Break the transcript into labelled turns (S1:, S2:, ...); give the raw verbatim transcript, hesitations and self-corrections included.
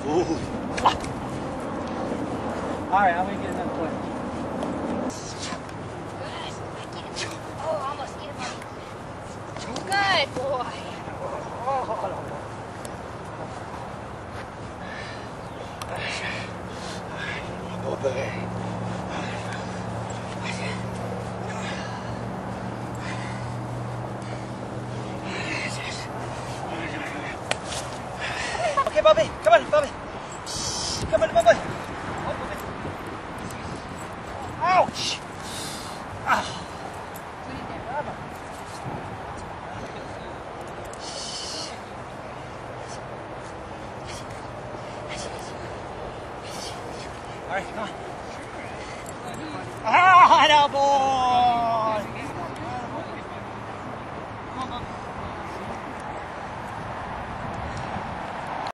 S1: Ooh.
S2: All right, I'm gonna get another play.
S3: Good. Oh, almost get him. Good boy.
S1: Oh, baby.
S2: Okay, Bobby, come on, Bobby. Come on, Bobby. Ouch! Ah. All right, come on. Ah, no, boy.